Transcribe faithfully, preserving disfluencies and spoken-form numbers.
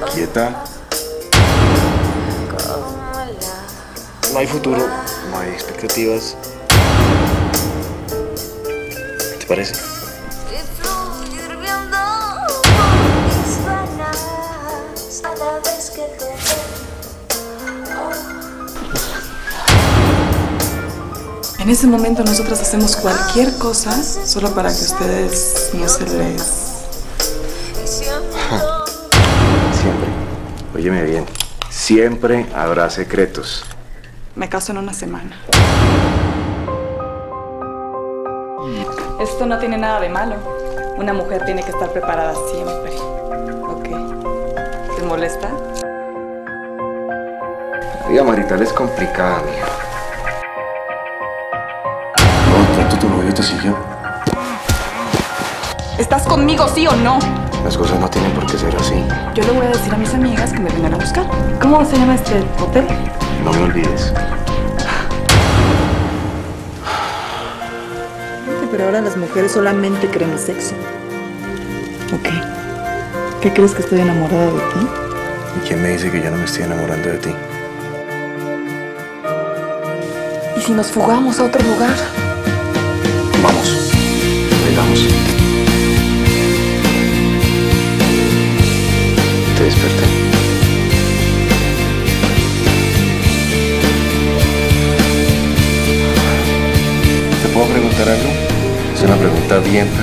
Quieta. No hay futuro, no hay expectativas. ¿Qué te parece? En ese momento nosotras hacemos cualquier cosa solo para que ustedes no se les... Siempre, óyeme bien, siempre habrá secretos. Me caso en una semana. Esto no tiene nada de malo. Una mujer tiene que estar preparada siempre. ¿Ok? ¿Te molesta? La vida marital es complicada, mija. Oh, ¿tanto tu novio te siguió? ¿Estás conmigo, sí o no? Las cosas no tienen por qué ser así. Yo le voy a decir a mis amigas que me vengan a buscar. ¿Cómo se llama este hotel? No me olvides. Pero ahora las mujeres solamente creen en sexo. ¿Ok? ¿Qué crees que estoy enamorada de ti? ¿Y quién me dice que yo no me estoy enamorando de ti? ¿Y si nos fugamos a otro lugar? Vamos, vengamos. Te desperté. ¿Te puedo preguntar algo? Es una pregunta bien